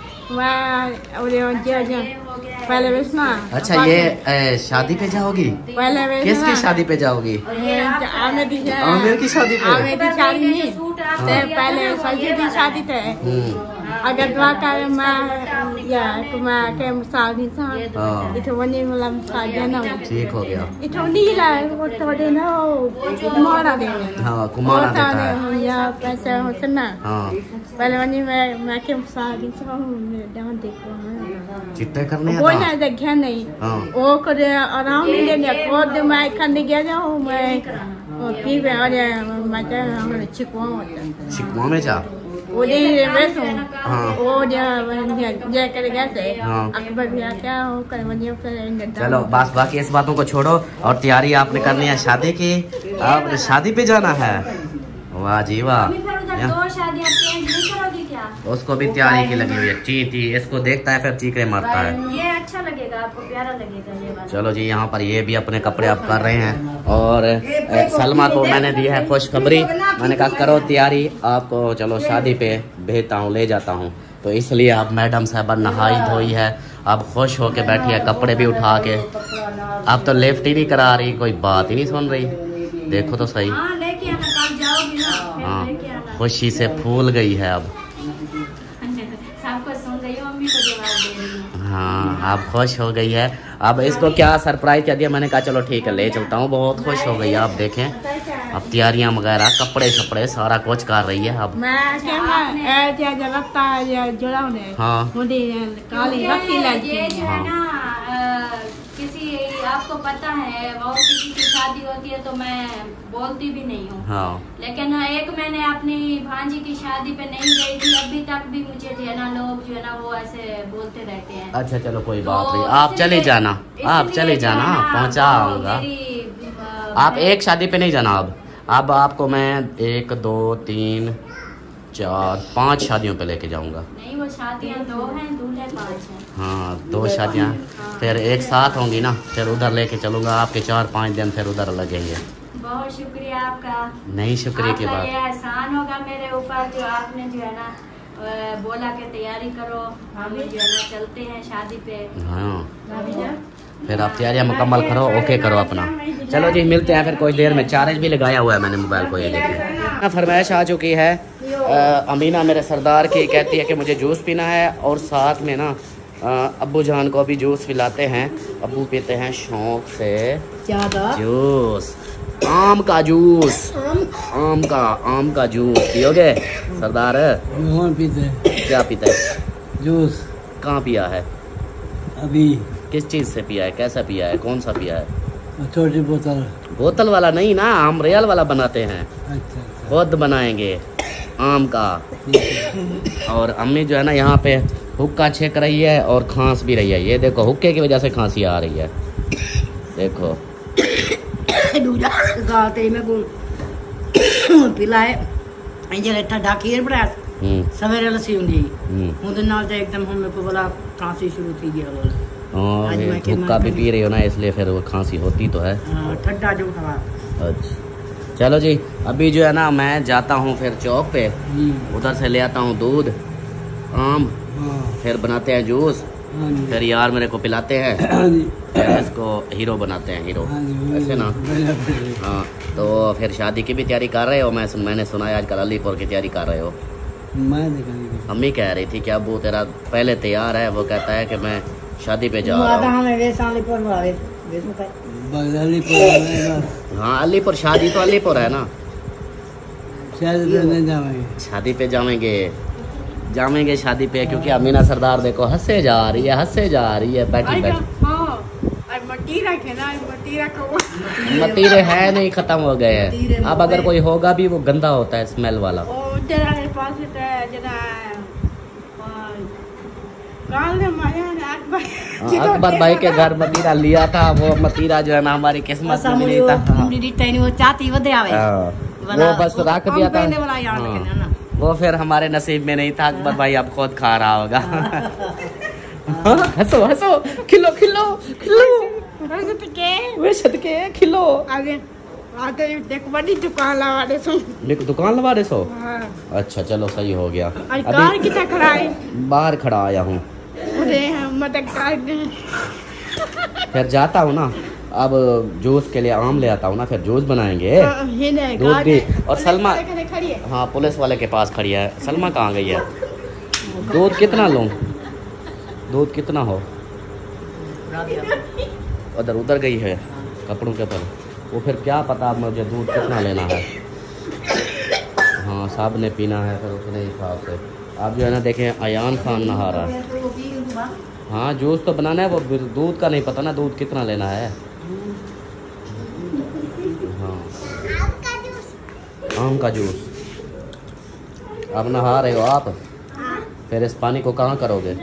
वाह और ये जो जो पहले बेचना। अच्छा ये ए, शादी पे जाओगी? पहले बेचना किसकी शादी पे जाओगी? आमिर की आमिर की शादी पे? आमिर की शादी नहीं, पहले सजी की शादी थे। अगर दुआ करे मैं या तो मैं के शादी था हाँ। इतो वनी मतलब शादी ना ठीक हो गया। इतो नहीं ला वो तो देना कुमारा दे। हाँ कुमारा देता है या पैसे होते ना। हाँ पहले वनी मैं मैं के शादी था डांस देखो चिट्टे करने वो आता? ना देखा नहीं। हाँ वो करे आराम नहीं देने को दे मैं करने गया जाऊँ मैं फिर मैं आ जाए मैं तो हमारे चिकवा होता शिकवा में जा। वो दे वैसे हाँ वो जे जे कर गया थे हाँ। अकबर भी क्या हो कर वनी फिर चलो बस बाकी इस बातों को छोड़ो, और तैयारी आपने करनी है शादी की, आपने शादी पे जाना है। वाह जी वाह, दो शादियाँ चेंज नहीं करोगी क्या? उसको भी तैयारी की लगी हुई है, ची ची इसको देखता है फिर चीखने मारता है। ये अच्छा लगेगा आपको, प्यारा लगेगा ये वाला। चलो जी यहाँ पर ये भी अपने कपड़े अब कर रहे हैं, और ए, सलमा को मैंने दी है खुशखबरी, मैंने कहा करो तैयारी, आपको चलो शादी पे भेजता हूँ, ले जाता हूँ। तो इसलिए अब मैडम साहबा नहाई धोई है, अब खुश होके बैठी है, कपड़े भी उठा के, अब तो लिफ्ट ही नहीं करा रही, कोई बात ही नहीं सुन रही। देखो तो सही, हाँ लेके आना, कल जाओगी ना फिर हाँ लेके आना। खुशी से फूल गई है अब। सबको सुन गई, मम्मी को जवाब दे रही हूँ। हाँ अब खुश हो गई है। अब इसको क्या सरप्राइज क्या दिया, मैंने कहा चलो ठीक है ले चलता हूँ। बहुत खुश हो गई है, आप देखें अब तैयारियां वगैरह कपड़े शपड़े सारा कुछ कर रही है अब। मैं क्या ऐसे जलता है जोड़ा ने हाँ मुझे काली रत्ती ये लगती जो है। है ना अ, किसी आपको पता है वो किसी की शादी होती है तो मैं बोलती भी नहीं हूँ। हाँ। लेकिन एक मैंने अपनी भांजी की शादी पे नहीं गई थी, अभी तक भी मुझे जो है ना लोग जो है ना वो ऐसे बोलते रहते हैं। अच्छा चलो कोई बात नहीं, आप चले जाना, आप चले जाना, पहुँचाऊंगा। आप एक शादी पे नहीं जाना। अब अब आपको मैं एक दो तीन चार पांच शादियों पे लेके जाऊंगा। नहीं वो शादियां दो हैं, दूल्हे पांच हैं। हाँ दो शादियां, हाँ। फिर एक साथ होंगी ना, फिर उधर लेके चलूंगा आपके चार पाँच दिन, फिर उधर लगेंगे। बहुत शुक्रिया आपका। नहीं शुक्रिया की बात, ये एहसान होगा मेरे ऊपर जो आपने जो है ना बोला के तैयारी करो, हम जो है ना चलते हैं शादी पे। हाँ फिर आप तैयारियां मुकम्मल करो, ओके करो अपना। चलो जी मिलते हैं फिर कुछ देर में। चार्ज भी लगाया हुआ है मैंने मोबाइल को, ये देखिए। फरमाइश आ चुकी है आ, अमीना मेरे सरदार की, कहती है कि मुझे जूस पीना है और साथ में ना अब्बू जान को भी जूस पिलाते हैं। अब्बू पीते हैं शौक से जूस, आम का जूस, आम का आम का जूस पियोगे सरदार? पीते क्या पीता है? जूस। कहाँ पिया है अभी? किस चीज़ से पिया है, कैसा पिया है, कौन सा पिया है? छोटी बोतल। बोतल वाला नहीं ना, आम रियल वाला बनाते हैं। अच्छा, खुद बनाएंगे आम का। और अम्मी जो है ना यहाँ पे हुक्का छेक रही है और खांस भी रही है। ये देखो हुक्के की वजह से खांसी आ रही है, देखो। सवेरे लस्सी हुंदी ਉਹਦੇ ਨਾਲ ਤੇ एकदम हम को बोला खांसी शुरू थी गया। हुक्का भी पी रही हो ना, इसलिए फिर वो खांसी होती तो है। ठंडा जो हवा। अच्छा चलो जी, अभी जो है ना मैं जाता हूँ फिर चौक पे, उधर से ले आता हूँ दूध, आम, फिर बनाते हैं जूस, फिर यार मेरे को पिलाते हैं, फिर इसको हीरो बनाते हैं, हीरो ऐसे ना। हाँ तो फिर शादी की भी तैयारी कर रहे हो? मैं सुन, मैंने सुना है आजकल अलीपुर की तैयारी कर रहे हो। अम्मी कह रही थी कि अब वो तेरा पहले तैयार है, वो कहता है कि मैं शादी पे जा रहा हूँ। हाँ अलीपुर, शादी तो अलीपुर है ना। शादी पे नहीं जाएंगे, शादी पे जाएंगे जाएंगे शादी पे, क्योंकि अमीना सरदार देखो हंसे जा रही है, हंसे जा रही है बैठी बैठी। मतीरे है नहीं, खत्म हो गए हैं। अब अगर कोई होगा भी वो गंदा होता है, स्मेल वाला। अकबर भाई के घर मतीरा लिया था, वो मतीरा जो है ना हमारी किस्मत में नहीं था। वो बस रख दिया था, वो फिर हमारे नसीब में नहीं था। अकबर भाई अब खुद खा रहा होगा। हंसो हंसो, खिलो खिलो खिलो, वे सदके खिलो। आगे आते देख बड़ी दुकान लगा दे सो, दुकान लगा दे सो। अच्छा चलो सही हो गया। कार कितना खड़ा है? बाहर खड़ा आया हूँ, फिर जाता हूँ ना। अब जूस के लिए आम ले आता हूँ ना, फिर जूस बनाएंगे। दूध भी। और सलमा, हाँ पुलिस वाले के पास खड़ी है। सलमा कहाँ गई है? दूध कितना लूँ, दूध कितना हो? उधर उधर गई है कपड़ों के ऊपर। वो फिर क्या पता अब मुझे दूध कितना लेना है। हाँ साहब ने पीना है फिर उतने हिसाब से। आप जो है ना देखें अयान खान नहा रहा है। हाँ जूस तो बनाना है, वो दूध का नहीं पता ना दूध कितना लेना है। हाँ आम का जूस। अब नहा रहे हो आप, फिर इस पानी को कहाँ करोगे?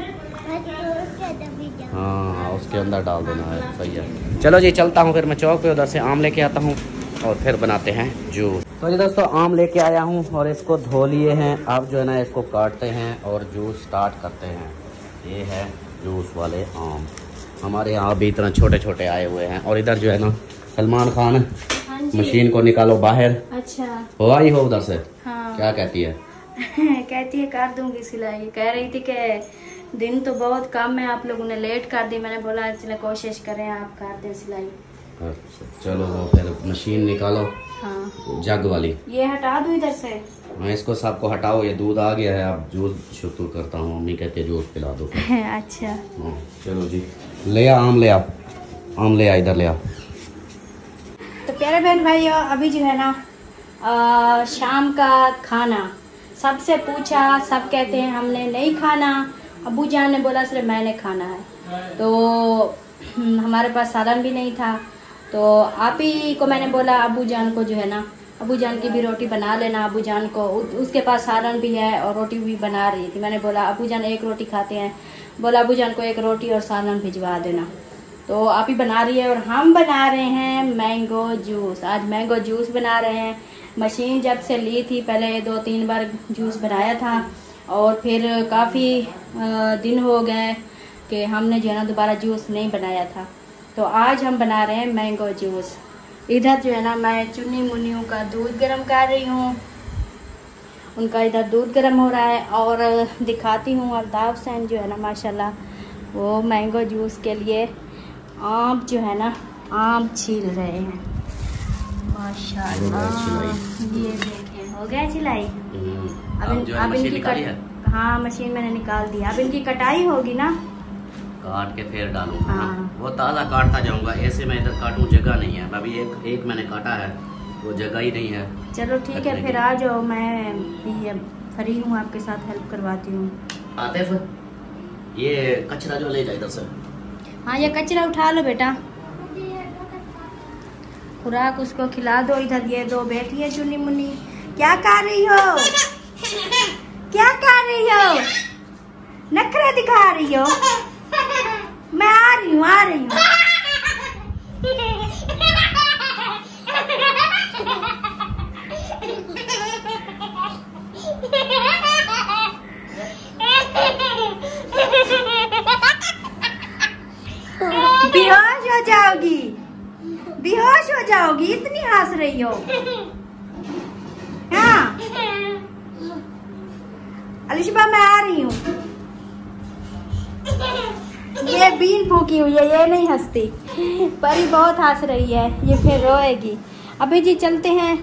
हाँ उसके अंदर डाल देना है, सही है। चलो जी चलता हूँ फिर मैं चौक पे, उधर से आम लेके आता हूँ और फिर बनाते हैं जूस। तो जी दोस्तों आम लेके आया हूँ और इसको धो लिए हैं। अब जो है ना इसको काटते हैं और जूस स्टार्ट करते हैं। ये है जूस वाले आम, हमारे यहाँ भी इतना छोटे छोटे आए हुए हैं। और इधर जो है ना सलमान खान, मशीन को निकालो बाहर। अच्छा हो आई हो उधर से? हाँ। क्या कहती है? कहती है कर दूंगी सिलाई। कह रही थी कि दिन तो बहुत कम है, आप लोगों ने लेट कर दी। मैंने बोला चले कोशिश करें आप कर दें सिलाई। अच्छा चलो वो फिर मशीन निकालो। हाँ जग वाली ये हटा दूं इधर से? हाँ इसको सबको हटाओ, ये दूध आ गया है। अब जूस शुरू करता हूँ, मम्मी कहती है जूस पिला दो। अच्छा हाँ चलो जी ले आ आम, ले आ आम, ले आ इधर ले आ। तो प्यारे बहन भाइयों अभी जो है ना आ, शाम का खाना सबसे पूछा, सब कहते हैं हमने नहीं खाना। अबू जान ने बोला सिर्फ मैंने खाना है। तो हमारे पास सालन भी नहीं था, तो आप ही को मैंने बोला अबू जान को जो है ना, अबू जान की भी रोटी बना लेना। अबू जान को उसके पास सालन भी है और रोटी भी बना रही थी। मैंने बोला अबू जान एक रोटी खाते हैं, बोला अबू जान को एक रोटी और सालन भिजवा देना। तो आप ही बना रही है और हम बना रहे हैं मैंगो जूस। आज मैंगो जूस बना रहे हैं। मशीन जब से ली थी पहले दो तीन बार जूस बनाया था और फिर काफ़ी दिन हो गए कि हमने जो है ना दोबारा जूस नहीं बनाया था। तो आज हम बना रहे हैं मैंगो जूस। इधर जो है ना मैं चुन्नी मुन्नियों का दूध गर्म कर रही हूँ, उनका इधर दूध गर्म हो रहा है। और दिखाती हूँ अल्ताफ हुसैन जो है ना माशाल्लाह वो मैंगो जूस के लिए आम जो है ना आम छील रहे हैं माशाल्लाह। ये देखें हो गया छिलाई। अब अब इनकी कट हाँ मशीन मैंने निकाल दी। अब इनकी कटाई होगी ना, काट के फिर डालूंगा। हाँ। वो ताज़ा काटता जाऊंगा, ऐसे मैं इधर काटूं जगह नहीं है। अभी एक एक मैंने काटा है, वो जगह ही नहीं है। चलो ठीक है फिर आ जाओ, मैं ये फ्री हूँ, आपके साथ हेल्प करवाती हूँ। आतिफ ये कचरा जो ले जाए इधर से। हाँ ये कचरा उठा लो बेटा, खुराक उसको खिला दो। इधर ये दो बैठी है चुन्नी मुन्नी। क्या कर रही हो, क्या कर रही हो, नखरा दिखा रही हो? मैं आ रही हूँ आ रही हूँ। बेहोश हो जाओगी, बेहोश हो जाओगी, इतनी हंस रही हो। हाँ अलिशबा मैं आ रही हूँ। ये बीन फूकी हुई है, ये नहीं हंसती। परी बहुत हंस रही है, ये फिर रोएगी। अभी जी चलते हैं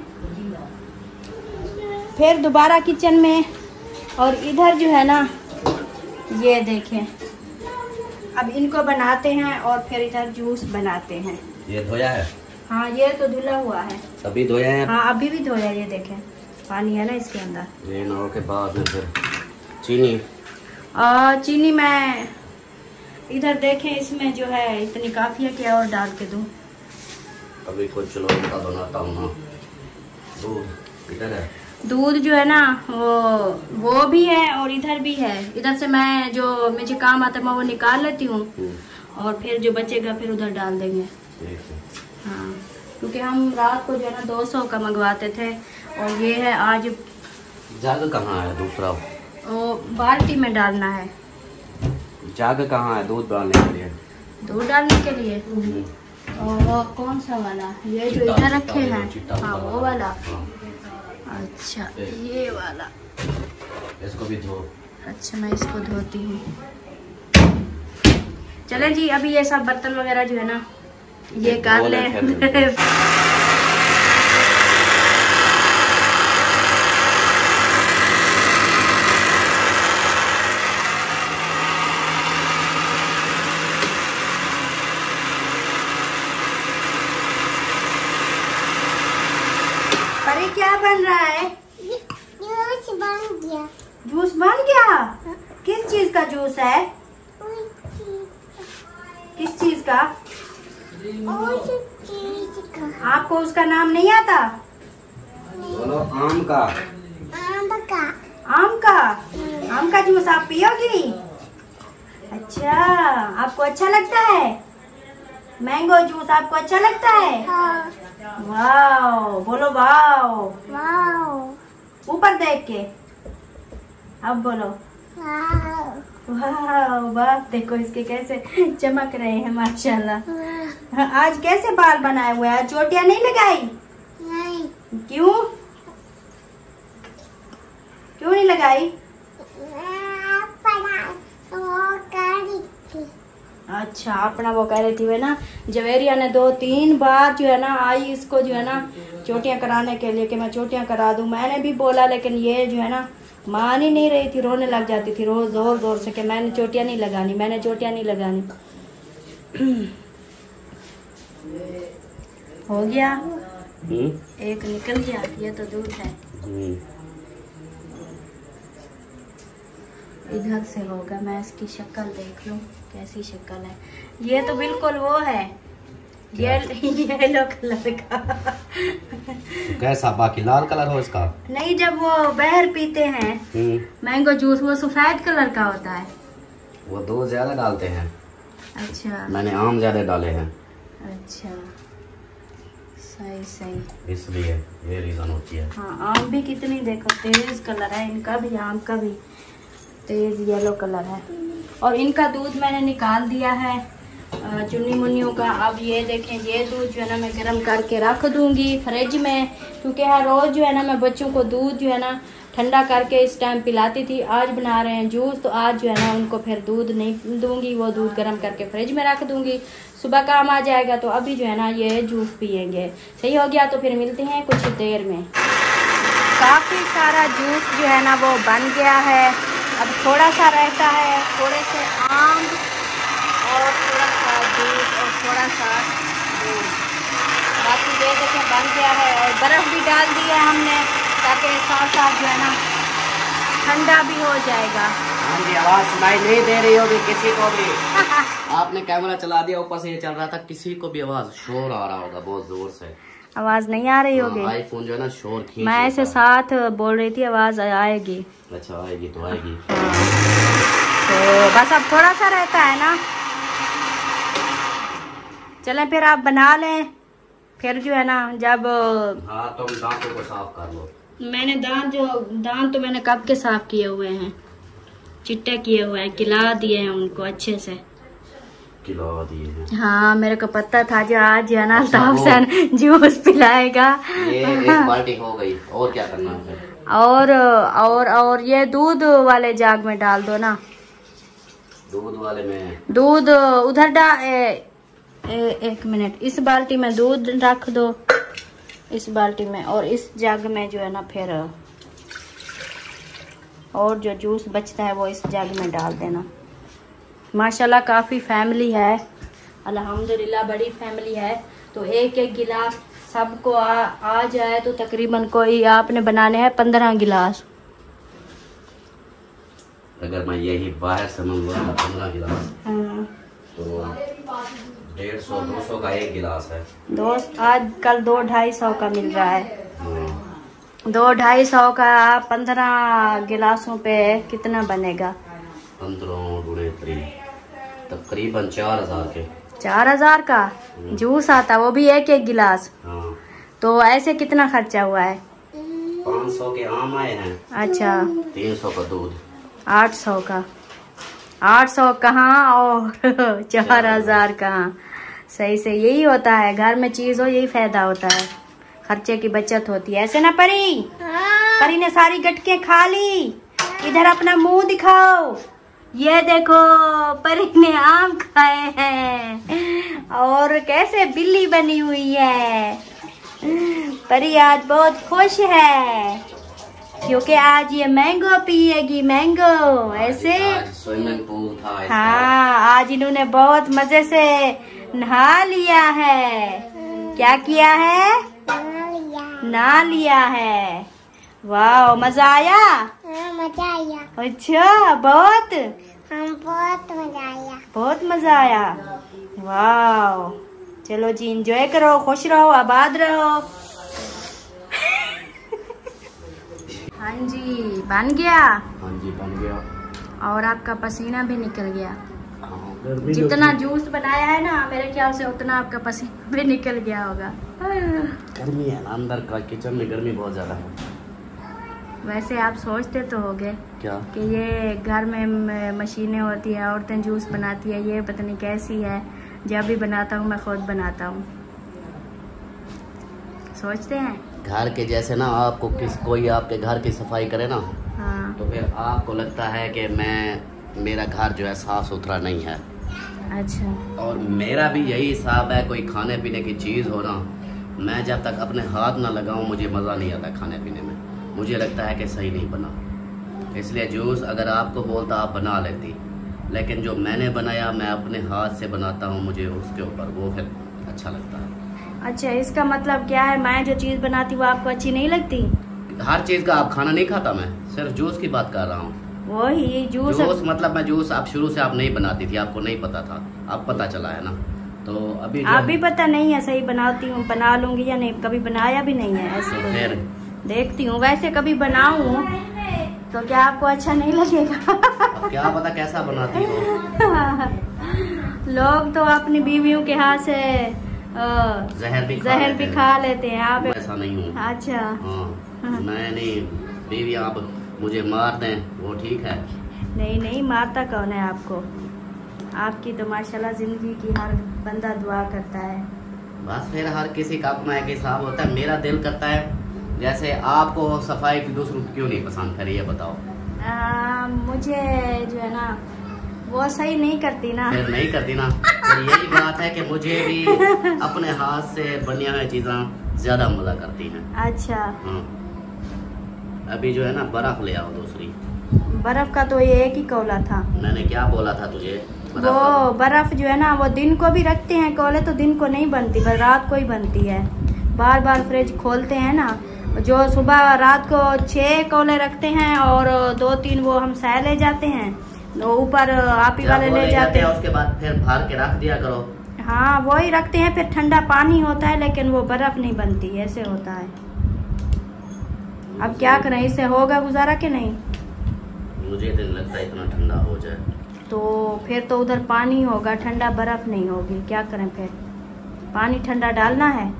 फिर दोबारा किचन में। और इधर जो है ना ये देखें, अब इनको बनाते हैं और फिर इधर जूस बनाते हैं। ये धोया है? हाँ ये तो धुला हुआ है। अभी धोया है? हाँ अभी भी धोया। ये देखें पानी है ना इसके अंदर। ये नौ के बाद में फिर चीनी आ, चीनी मैं इधर देखें इसमें जो है इतनी काफी है कि और डाल के दूं। अभी कुछ चलो उनका बनाता हूँ ना। दूध इधर है, दूध जो है ना वो वो भी है और इधर भी है। इधर से मैं जो मुझे काम आता है मैं वो निकाल लेती हूँ और फिर जो बचेगा फिर उधर डाल देंगे। हाँ क्योंकि हम रात को जो है ना दो सौ का मंगवाते थे और ये है आज। जग कहाँ है दूसरा? वो बाल्टी में डालना है। जग कहाँ है दूध डालने के लिए? दूध डालने के लिए और वो कौन सा वाला? ये जो इधर रखे हैं हाँ वो वाला। अच्छा ये वाला, इसको भी धो। अच्छा मैं इसको धोती हूँ। चले जी अभी ये सब बर्तन वगैरह जो है ना ये कर ले। अरे क्या बन रहा है? जूस बन गया। जूस बन गया? किस चीज का जूस है? किस चीज का? उस चीज का। आपको उसका नाम नहीं आता? बोलो आम का। आम का। आम का? आम का जूस आप पियोगी? अच्छा आपको अच्छा लगता है? मैंगो जूस आपको अच्छा लगता है? हाँ। वाओ बोलो वाओ। वाओ। ऊपर देख के अब बोलो वाओ। वाओ। वाह देखो इसके कैसे चमक रहे हैं माशाल्लाह। आज कैसे बाल बनाए हुए? आज चोटियां नहीं लगाई? नहीं। क्यों क्यों नहीं लगाई? अच्छा अपना वो कह रही थी वे ना जवेरिया ने दो तीन बार जो है ना आई इसको जो है ना चोटियां कराने के लिए कि मैं चोटियां करा दूं। मैंने भी बोला लेकिन ये जो है ना मान ही नहीं रही थी, रोने लग जाती थी रोज जोर जोर से कि मैंने चोटियां नहीं लगानी, मैंने चोटियां नहीं लगानी। हो गया एक निकल गया। ये तो दूध है, इधर से होगा। मैं इसकी शक्ल देख लूं। कैसी शक्ल है। ये तो बिल्कुल वो है, ये येलो कलर का। कैसा बाकी लाल कलर हो इसका? नहीं, जब वो बहर पीते हैं मैंगो जूस वो सफेद कलर का होता है। वो दूध ज्यादा डालते हैं। अच्छा, मैंने आम ज्यादा डाले हैं। अच्छा, सही सही, इसलिए ये रीजन होती है। हाँ, आम भी कितनी देखो तेज कलर है इनका भी, आम का भी तेज येलो कलर है। और इनका दूध मैंने निकाल दिया है चुन्नी मुन्नियों का। अब ये देखें, ये दूध जो है ना मैं गर्म करके रख दूंगी फ्रिज में, क्योंकि हर रोज़ जो है ना मैं बच्चों को दूध जो है ना ठंडा करके इस टाइम पिलाती थी। आज बना रहे हैं जूस, तो आज जो है ना उनको फिर दूध नहीं दूंगी, वो दूध गर्म करके फ्रिज में रख दूंगी। सुबह काम आ जाएगा, तो अभी जो है ना ये जूस पियेंगे। सही हो गया, तो फिर मिलते हैं कुछ देर में। काफ़ी सारा जूस जो है ना वो बन गया है। अब थोड़ा सा रहता है, थोड़े से आम और थोड़ा सा दूध और थोड़ा सा दूध, बाकी ये देखें बन गया है। और बर्फ़ भी डाल दी है हमने, ताकि साथ साथ जो है ना ठंडा भी हो जाएगा। हाँ जी, आवाज़ सुनाई नहीं दे रही होगी किसी को भी। आपने कैमरा चला दिया, ऊपर से ये चल रहा था, किसी को भी आवाज़ शोर आ रहा होगा बहुत जोर से। आवाज़ नहीं आ रही होगी? आईफोन जो है ना शोर खींच, मैं ऐसे साथ बोल रही थी आवाज़ आएगी। अच्छा, आएगी तो आएगी। तो बस अब थोड़ा सा रहता है ना, चलें फिर आप बना लें। फिर जो है ना जब हाँ, तुम दांतों को साफ कर लो। मैंने दांत जो दांत तो मैंने कब के साफ किए हुए हैं, चिट्टे किए हुए हैं, खिला दिए हैं उनको अच्छे से, खिला दिए हैं। हाँ, मेरे को पता था जो आज है ना तापसन जूस पिलाएगा। ये एक बाल्टी हो गई, और क्या करना है? और और और ये दूध वाले जाग में डाल दो ना। दूध वाले में दूध उधर डाल, एक मिनट, इस बाल्टी में दूध रख दो, इस बाल्टी में, और इस जग में जो है ना फिर और जो जूस बचता है वो इस जग में डाल देना। माशाल्लाह काफ़ी फैमिली है, अल्हम्दुलिल्लाह बड़ी फैमिली है। तो एक एक गिलास सबको आ, आ जाए तो तकरीबन कोई आपने बनाने हैं पंद्रह गिलास। अगर मैं यही बाहर से मंगवाऊंगा पंद्रह गिलास, हाँ, तो डेढ़ सौ दो सौ का एक गिलास है। दो आज कल दो ढाई सौ का मिल रहा है। दो ढाई सौ का पंद्रह गिलासों पे कितना बनेगा? पंद्रह गुणे तीन, तकरीबन चार हजार के। चार हजार का जूस आता, वो भी एक एक गिलास। हाँ। तो ऐसे कितना खर्चा हुआ है? पाँच सौ के आम आए हैं। अच्छा, तीन सौ का दूध, आठ सौ का। आठ सौ कहाँ और चार हजार कहाँ? सही से यही होता है, घर में चीज हो यही फायदा होता है, खर्चे की बचत होती है। ऐसे ना परी? परी ने सारी गटके खा ली। इधर अपना मुंह दिखाओ। ये देखो परी ने आम खाए हैं और कैसे बिल्ली बनी हुई है। परी आज बहुत खुश है क्योंकि आज ये मैंगो पिएगी, मैंगो। ऐसे आज स्विमिंग पूल था इसका। हाँ, आज इन्होंने बहुत मजे से नहा लिया है। क्या किया है? नहा लिया है। वाह, मजा आया? हाँ, मजा आया। अच्छा, बहुत हम बहुत मजा आया। बहुत मजा आया। वाह, चलो जी, एंजॉय करो, खुश रहो, आबाद रहो। हाँ जी, बन गया। हाँ जी, बन गया। और आपका पसीना भी निकल गया। हाँ, जितना जूस बनाया है ना, मेरे ख्याल से उतना आपका पसीना भी निकल गया होगा। गर्मी है ना, अंदर का किचन में गर्मी बहुत ज्यादा है। वैसे आप सोचते तो होगे क्या कि ये घर में मशीनें होती है, औरतें जूस बनाती है, ये पता नहीं कैसी है। जब भी बनाता हूँ मैं खुद बनाता हूँ। सोचते हैं घर के जैसे ना, आपको किस कोई आपके घर की सफाई करे ना, हाँ, तो फिर आपको लगता है कि मैं मेरा घर जो है साफ सुथरा नहीं है। अच्छा, और मेरा भी यही हिसाब है, कोई खाने पीने की चीज़ हो ना, मैं जब तक अपने हाथ ना लगाऊं मुझे मज़ा नहीं आता खाने पीने में। मुझे लगता है कि सही नहीं बना। इसलिए जूस अगर आपको बोलता आप बना लेती, लेकिन जो मैंने बनाया मैं अपने हाथ से बनाता हूँ, मुझे उसके ऊपर वो फिर अच्छा लगता है। अच्छा, इसका मतलब क्या है? मैं जो चीज़ बनाती हूँ वो आपको अच्छी नहीं लगती? हर चीज़ का आप खाना नहीं खाता, मैं सिर्फ जूस की बात कर रहा हूँ। वही जूस जूस मतलब मैं जूस आप शुरू से आप नहीं बनाती थी, आपको नहीं पता था, अब पता चला है ना। तो अभी आप भी पता नहीं है सही बनाती हूँ, बना लूंगी या नहीं, कभी बनाया भी नहीं है ऐसे। फिर देखती हूँ, वैसे कभी बनाऊं तो क्या आपको अच्छा नहीं लगेगा? अब क्या पता कैसा बनाती हो। लोग तो अपनी बीवियों के हाथ से जहर भी जहर भी खा लेते हैं, आप ऐसा नहीं हूँ। अच्छा हाँ, मैं नहीं, बीवी आप मुझे मार दें वो ठीक है। नहीं नहीं, मारता कौन है आपको? आपकी तो माशाल्लाह जिंदगी की हर बंदा दुआ करता है। बस फिर हर किसी का अपना एक हिसाब होता है। मेरा दिल करता है जैसे आपको सफाई की दूसरों क्यों नहीं पसंद, फिर ये बताओ। आ, मुझे जो है ना वो सही नहीं करती ना। फिर नहीं करती ना, फिर यही बात है कि मुझे भी अपने हाथ से बनी हुई चीजें ज्यादा मजा करती हैं। अच्छा हाँ। अभी जो है ना बर्फ ले आओ दूसरी। बर्फ का तो ये एक ही कौला था। मैंने क्या बोला था तुझे? वो बर्फ जो है ना वो दिन को भी रखते हैं कौले, तो दिन को नहीं बनती पर रात को ही बनती है। बार बार फ्रिज खोलते हैं ना, जो सुबह रात को छह कौले रखते हैं और दो तीन वो हम सह ले जाते हैं, तो ऊपर आप ही वाले ले जाते हैं। उसके बाद फिर भर के रख दिया करो। हाँ वो ही रखते हैं, फिर ठंडा पानी होता है लेकिन वो बर्फ नहीं बनती, ऐसे होता है। अब क्या करें, इससे होगा गुजारा कि नहीं? मुझे तो नहीं लगता इतना ठंडा हो जाए। तो फिर तो उधर पानी होगा, ठंडा बर्फ नहीं होगी, क्या करें फिर? पानी ठंडा डालना है।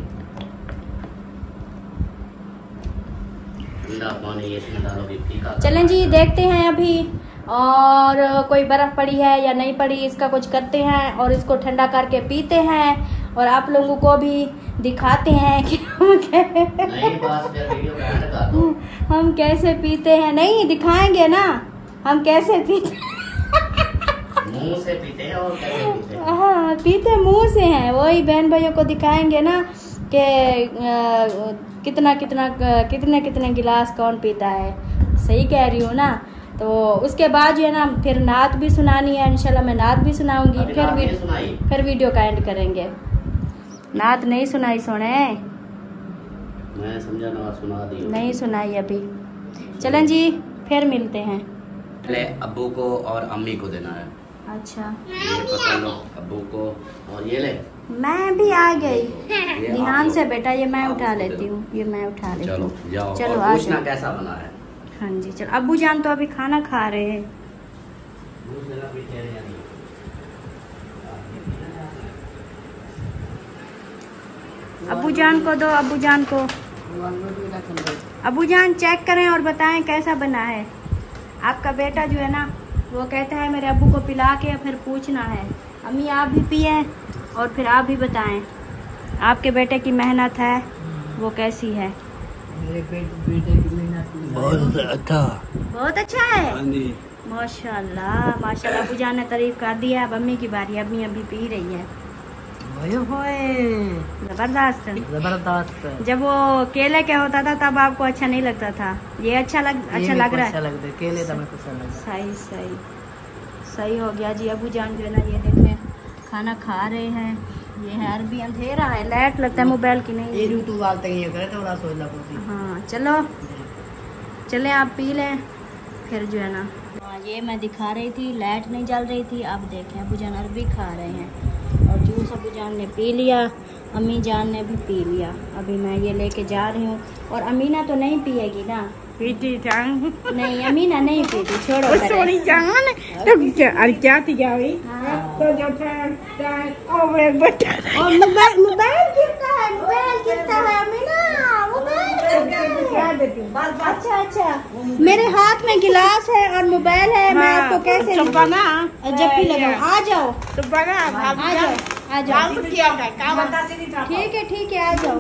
ठंडा पानी इसमें डालोगे फीका। चलें जी, देखते हैं अभी और कोई बर्फ पड़ी है या नहीं पड़ी, इसका कुछ करते हैं और इसको ठंडा करके पीते हैं और आप लोगों को भी दिखाते हैं कि हम नहीं, बस फिर वीडियो का एंड कर दो। हम कैसे पीते हैं। नहीं दिखाएंगे ना हम कैसे पीते मुंह से पीते हैं और कैसे पीते हैं? हाँ पीते मुंह से हैं, वही बहन भाइयों को दिखाएंगे ना कि कितना कितना कितने कितने गिलास कौन पीता है। सही कह रही हूँ ना। तो उसके बाद जो है ना फिर नात भी सुनानी है, इंशाल्लाह मैं नात भी सुनाऊंगी। फिर भी फिर वीडियो का एंड करेंगे। नात नहीं सुनाई सोने? मैं समझा ना सुना दी। नहीं सुनाई अभी। चलें जी फिर मिलते हैं। पहले अब्बू को और अम्मी को देना है। अच्छा ये पकड़ लो अब्बू को, और ये ले। मैं भी आ गई। ध्यान से बेटा, ये मैं उठा लेती हूँ, ये मैं उठा लेती हूँ। चलो जाओ, चलो और पूछना आ कैसा बना है। हाँ जी चलो। अब्बू जान तो अभी खाना खा रहे हैं। अब्बू जान को दो, अब्बू जान को। अब्बू जान चेक करें और बताएं कैसा बना है। आपका बेटा जो है ना वो कहता है मेरे अब्बू को पिला के फिर पूछना है। अम्मी आप भी पिए और फिर आप भी बताएं आपके बेटे की मेहनत है वो कैसी है। मेरे बेटे की मेहनत बहुत अच्छा बहुत अच्छा है। माशाल्लाह माशाल्लाह। अब्बू जान ने तारीफ कर दिया। अब अम्मी की बारी, अम्मी अभी पी रही है। जबरदस्त जबरदस्त। जब वो केले का होता था तब आपको अच्छा नहीं लगता था, ये अच्छा लग अच्छा लग रहा है। अच्छा लगता है केले तो मेरे को अच्छा लगता है। सही सही सही हो गया जी। अबू जान जो है ना ये देखें खाना खा रहे हैं। ये है अरबी, अंधेरा है, लाइट लगता है मोबाइल की नहीं। ये यूट्यूब वालते ये करे थोड़ा सोच ला कुछ। हाँ चलो चले आप पी लें फिर जो है ना। हाँ ये मैं दिखा रही थी, लाइट नहीं जल रही थी। अब देखें अबू जान अरबी खा रहे हैं और जूस अबू जान ने पी लिया, अम्मी जान ने भी पी लिया। अभी मैं ये लेके जा रही हूँ। और अमीना तो नहीं पिएगी ना? पीती जान नहीं अमीना नहीं पीती, छोड़ो करे। सोनी जान अरे क्या थी क्या हुई तो जो था ओ वे बच्चा और मोबाइल मोबाइल गिरता है, मोबाइल गिरता है अमीना, मोबाइल गिरता है। अच्छा अच्छा मेरे हाथ में गिलास है और मोबाइल है, मैं आपको कैसे तो बना जब भी लगाऊं। आ जाओ तो बना आ जाओ आ जाओ। ठीक ठीक है ठीक है आ जाओ।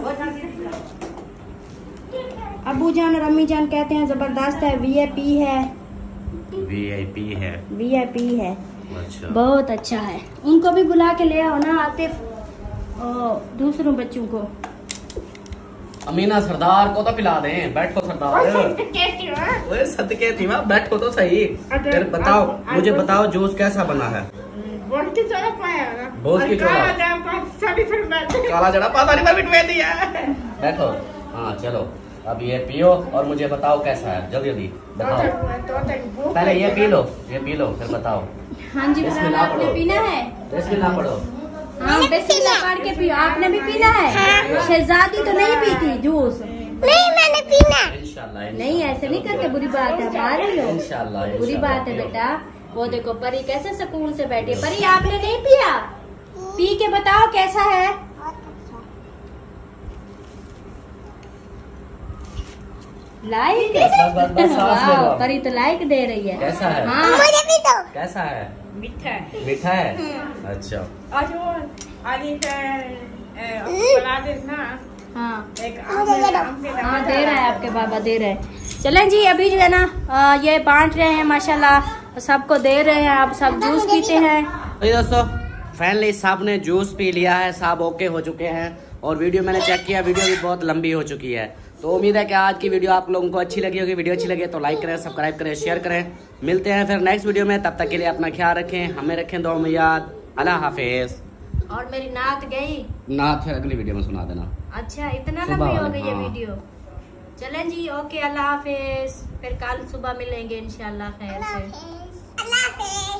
अबू जान और अम्मी जान कहते हैं जबरदस्त है, वीआईपी है। वीआईपी है वीआईपी है। अच्छा बहुत अच्छा है। उनको भी बुला के ले आओ ना आतिफ और दूसरों बच्चों को। अमीना सरदार को तो पिला दें। बैठो सरदार। ओए सदके थी मां, बैठो तो सही। फिर बताओ मुझे बताओ जूस कैसा बना है। बोल की चला पाया ना बोल की चला काला जाम का साड़ी फिर बैठ काला जड़ा पता नहीं मैं बिठवे दिया। बैठो हाँ चलो अब ये पियो और मुझे बताओ कैसा है, जल्दी जल्दी बताओ। पहले ये पी लो, ये पी लो फिर बताओ। हाँ जी बिलाल, आपने पीना है? बिस्मिल्लाह पढ़ो। हाँ बिस्मिल्लाह पढ़ के पियो। आपने भी पीना है? शहजादी तो नहीं पीती जूस? नहीं मैंने पीना। इंशाल्लाह। नहीं ऐसे नहीं करके, बुरी बात है, मार रही हो। इंशाल्लाह बुरी बात है बेटा। वो देखो परी कैसे सुकून से बैठी है। परी आपने नहीं पिया? पी के बताओ कैसा है। लाइक। बस बस बस सांस ले लो। परी तो लाइक दे रही है। कैसा है? हाँ मुझे भी दो। कैसा है? मीठा है। मीठा है? अच्छा। आज वो आज एक बना देना। हाँ एक आम के आम के हाँ दे रहा है आपके बाबा, दे रहे हैं। चलें जी, अभी जो है ना आ, ये बांट रहे हैं माशाल्लाह, सबको दे रहे हैं। आप सब जूस पीते हैं। तो दोस्तों फाइनली साहब ने जूस पी लिया है, साहब ओके हो चुके हैं। और वीडियो मैंने चेक किया, वीडियो भी बहुत लंबी हो चुकी है। तो उम्मीद है कि आज की वीडियो आप लोगों को अच्छी लगी होगी। वीडियो अच्छी लगी तो लाइक करें, सब्सक्राइब करें, शेयर करें। मिलते हैं फिर नेक्स्ट वीडियो में, तब तक के लिए अपना ख्याल रखें, हमें रखें दुआ में याद। अल्लाह हाफिज। और मेरी नात गई ना फिर अगली वीडियो में सुना देना। अच्छा इतना सुबह लंबी हो वाली, गई ये हाँ। वीडियो। चलें जी, ओके, अल्लाह हाफिज। फिर कल सुबह मिलेंगे इंशाल्लाह खैर से। अल्लाह हाफिज़।